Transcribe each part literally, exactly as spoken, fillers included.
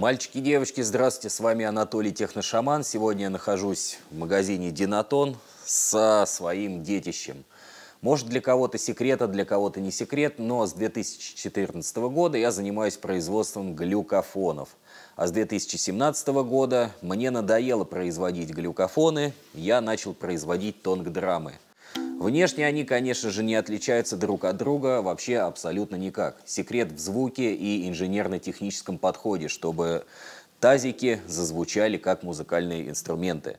Мальчики и девочки, здравствуйте, с вами Анатолий Техношаман. Сегодня я нахожусь в магазине Динатон со своим детищем. Может, для кого-то секрет, а для кого-то не секрет, но с две тысячи четырнадцатого года я занимаюсь производством глюкофонов. А с две тысячи семнадцатого года мне надоело производить глюкофоны, я начал производить тонгдрамы. Внешне они, конечно же, не отличаются друг от друга вообще абсолютно никак. Секрет в звуке и инженерно-техническом подходе, чтобы тазики зазвучали как музыкальные инструменты.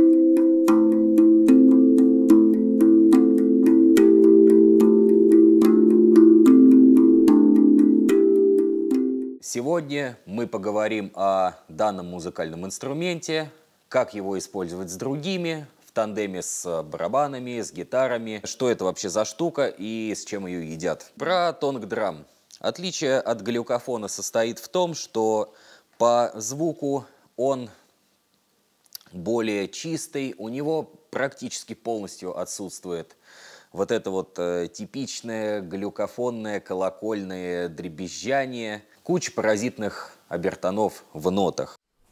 Сегодня мы поговорим о данном музыкальном инструменте, как его использовать с другими, в тандеме с барабанами, с гитарами, что это вообще за штука и с чем ее едят. Про тонгдрам. Отличие от глюкофона состоит в том, что по звуку он более чистый, у него практически полностью отсутствует вот это вот э, типичное глюкофонное колокольное дребезжание, куча паразитных обертонов в нотах.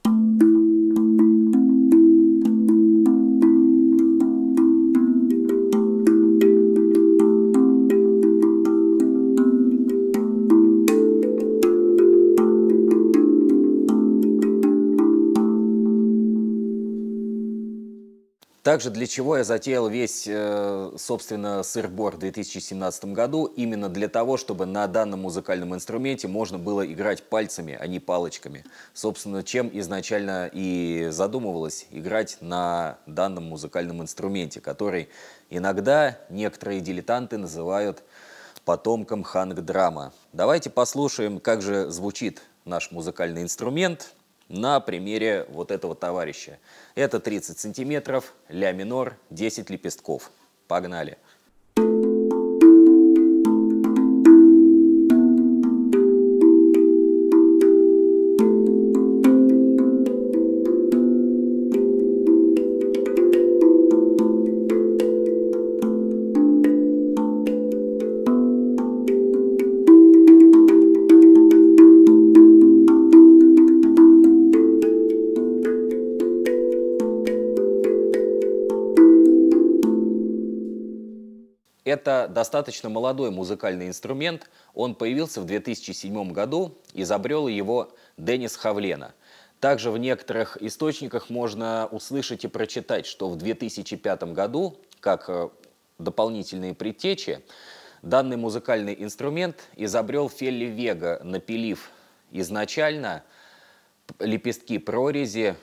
Также для чего я затеял весь, собственно, сыр-бор в две тысячи семнадцатом году, именно для того, чтобы на данном музыкальном инструменте можно было играть пальцами, а не палочками. Собственно, чем изначально и задумывалось играть на данном музыкальном инструменте, который иногда некоторые дилетанты называют потомком хангдрама. Давайте послушаем, как же звучит наш музыкальный инструмент на примере вот этого товарища. Это тридцать сантиметров, ля минор, десять лепестков. Погнали! Это достаточно молодой музыкальный инструмент. Он появился в две тысячи седьмом году, изобрел его Денис Хавлена. Также в некоторых источниках можно услышать и прочитать, что в две тысячи пятом году, как дополнительные предтечи, данный музыкальный инструмент изобрел Фелли Вега, напилив изначально лепестки прорези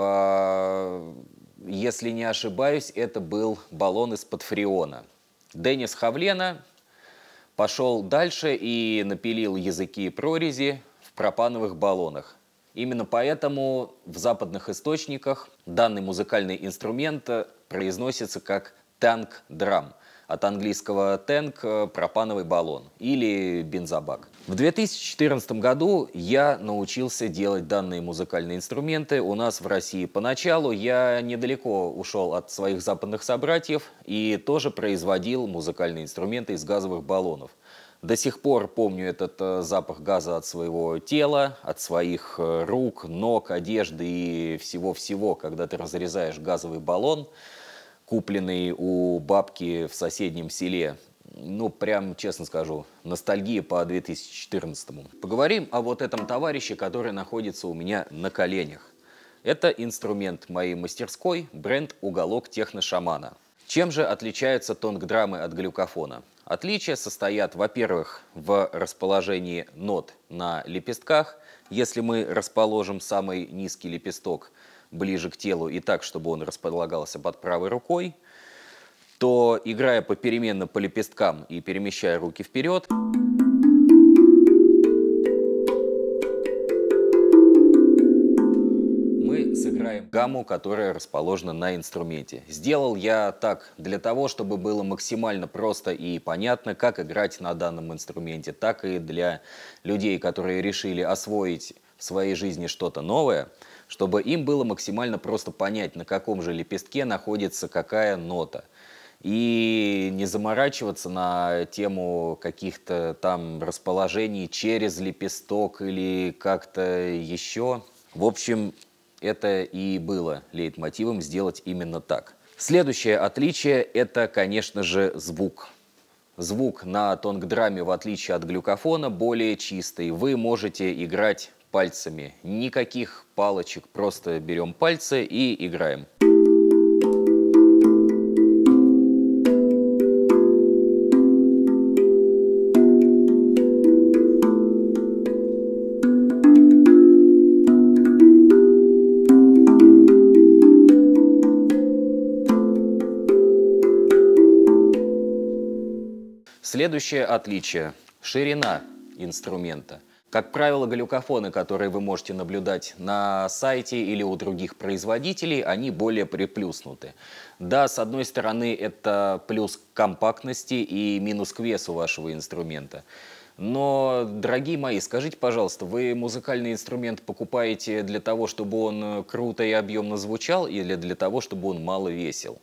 в, если не ошибаюсь, это был баллон из-под фреона. Денис Хавлена пошел дальше и напилил языки прорези в пропановых баллонах. Именно поэтому в западных источниках данный музыкальный инструмент произносится как танк-драм. От английского «танк» – пропановый баллон или бензобак. В две тысячи четырнадцатом году я научился делать данные музыкальные инструменты у нас в России. Поначалу я недалеко ушел от своих западных собратьев и тоже производил музыкальные инструменты из газовых баллонов. До сих пор помню этот запах газа от своего тела, от своих рук, ног, одежды и всего-всего, когда ты разрезаешь газовый баллон, купленный у бабки в соседнем селе. Ну, прям, честно скажу, ностальгия по две тысячи четырнадцатому. Поговорим о вот этом товарище, который находится у меня на коленях. Это инструмент моей мастерской, бренд «Уголок Техношамана». Чем же отличаются тонгдрамы от глюкофона? Отличия состоят, во-первых, в расположении нот на лепестках. Если мы расположим самый низкий лепесток ближе к телу и так, чтобы он располагался под правой рукой, то, играя попеременно по лепесткам и перемещая руки вперед, мы сыграем гамму, которая расположена на инструменте. Сделал я так для того, чтобы было максимально просто и понятно, как играть на данном инструменте, так и для людей, которые решили освоить в своей жизни что-то новое, чтобы им было максимально просто понять, на каком же лепестке находится какая нота. и не заморачиваться на тему каких-то там расположений через лепесток или как-то еще. В общем, это и было лейтмотивом сделать именно так. Следующее отличие – это, конечно же, звук. Звук на тонгдраме, в отличие от глюкофона, более чистый. Вы можете играть пальцами. Никаких палочек, просто берем пальцы и играем. Следующее отличие – ширина инструмента. Как правило, глюкофоны, которые вы можете наблюдать на сайте или у других производителей, они более приплюснуты. Да, с одной стороны, это плюс к компактности и минус к весу вашего инструмента. Но, дорогие мои, скажите, пожалуйста, вы музыкальный инструмент покупаете для того, чтобы он круто и объемно звучал, или для того, чтобы он мало весил?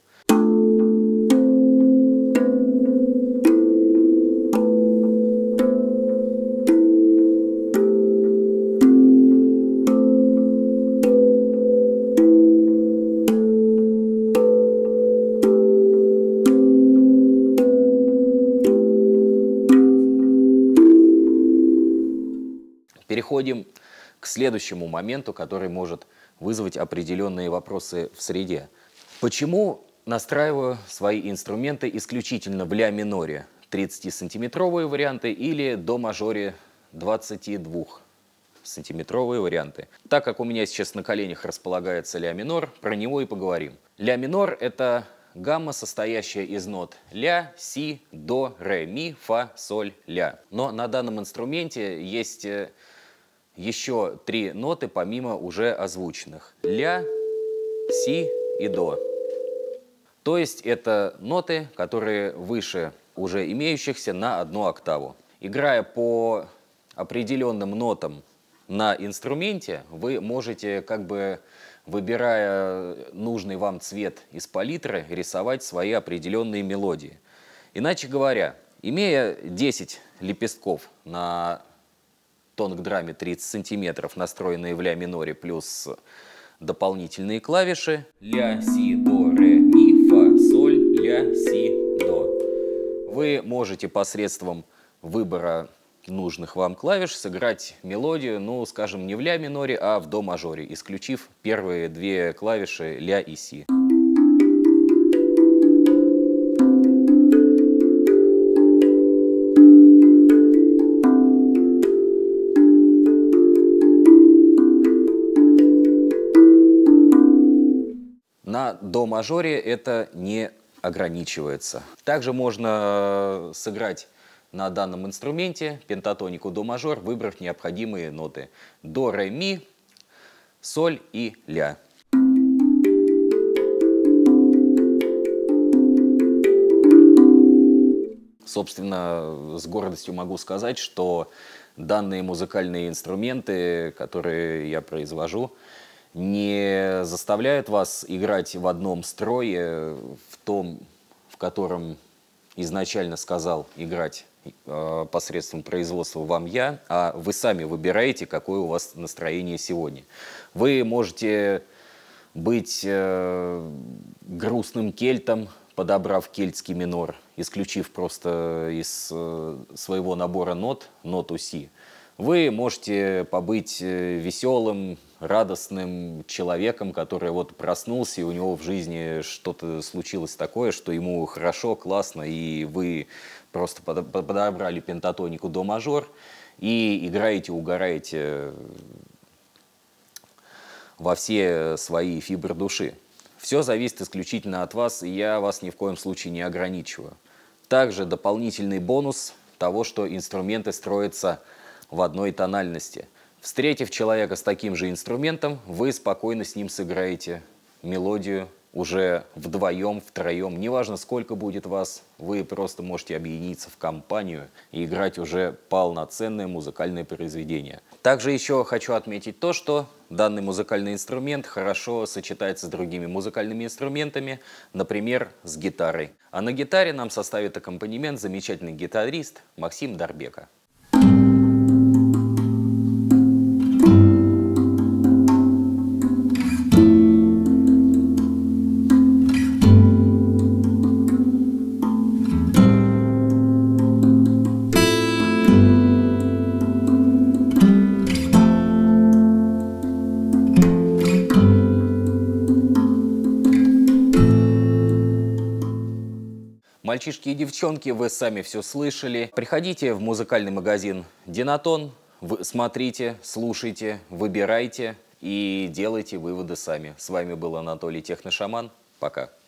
Переходим к следующему моменту, который может вызвать определенные вопросы в среде. Почему настраиваю свои инструменты исключительно в ля-миноре, тридцатисантиметровые варианты, или до-мажоре, двадцатидвухсантиметровые варианты? Так как у меня сейчас на коленях располагается ля-минор, про него и поговорим. Ля-минор – это гамма, состоящая из нот ля, си, до, ре, ми, фа, соль, ля. Но на данном инструменте есть еще три ноты, помимо уже озвученных. Ля, си и до. То есть это ноты, которые выше уже имеющихся на одну октаву. Играя по определенным нотам на инструменте, вы можете, как бы выбирая нужный вам цвет из палитры, рисовать свои определенные мелодии. Иначе говоря, имея десять лепестков на тонгдраме тридцать сантиметров, настроенные в ля-миноре, плюс дополнительные клавиши ля, си, до, ре, ми, фа, соль, ля, си, до. Вы можете посредством выбора нужных вам клавиш сыграть мелодию, ну, скажем, не в ля-миноре, а в до-мажоре, исключив первые две клавиши ля и си. На до-мажоре это не ограничивается. Также можно сыграть на данном инструменте пентатонику до-мажор, выбрав необходимые ноты до, ре, ми, соль и ля. Собственно, с гордостью могу сказать, что данные музыкальные инструменты, которые я произвожу, не заставляют вас играть в одном строе, в том, в котором изначально сказал играть э, посредством производства вам я, а вы сами выбираете, какое у вас настроение сегодня. Вы можете быть э, грустным кельтом, подобрав кельтский минор, исключив просто из э, своего набора нот ноту си. Вы можете побыть веселым, радостным человеком, который вот проснулся, и у него в жизни что-то случилось такое, что ему хорошо, классно, и вы просто подобрали пентатонику до-мажор и играете, угораете во все свои фибры души. Все зависит исключительно от вас, и я вас ни в коем случае не ограничиваю. Также дополнительный бонус того, что инструменты строятся в одной тональности. Встретив человека с таким же инструментом, вы спокойно с ним сыграете мелодию уже вдвоем, втроем, неважно сколько будет вас, вы просто можете объединиться в компанию и играть уже полноценное музыкальное произведение. Также еще хочу отметить то, что данный музыкальный инструмент хорошо сочетается с другими музыкальными инструментами, например, с гитарой. А на гитаре нам составит аккомпанемент замечательный гитарист Максим Дарбека. Мальчишки и девчонки, вы сами все слышали. Приходите в музыкальный магазин «Динатон», вы смотрите, слушайте, выбирайте и делайте выводы сами. С вами был Анатолий Техношаман. Пока.